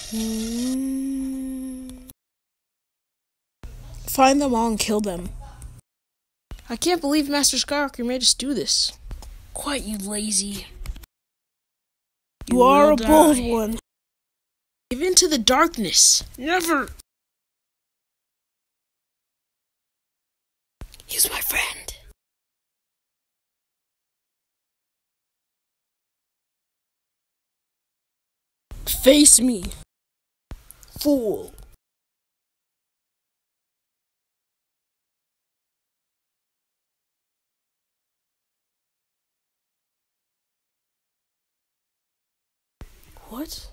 Find them all and kill them. I can't believe Master Skywalker made us do this. Quite, you lazy. You are a bold one. Give in to the darkness. Never. He's my friend. Face me, fool. What?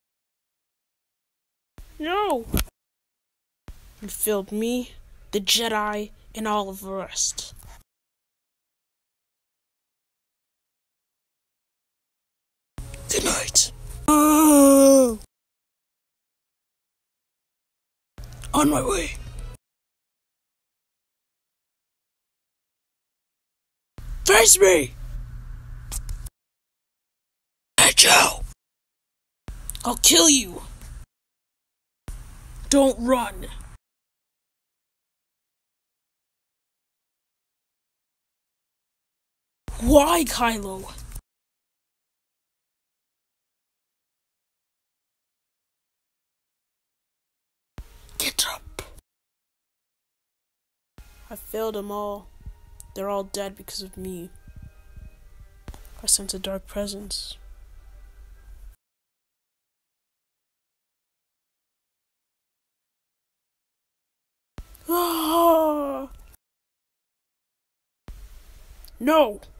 No! You failed me, the Jedi, and all of the rest. Good night. On my way. Face me! Hey, Joe! I'll kill you! Don't run! Why, Kylo? Get up! I failed them all. They're all dead because of me. I sense a dark presence. Ah! No!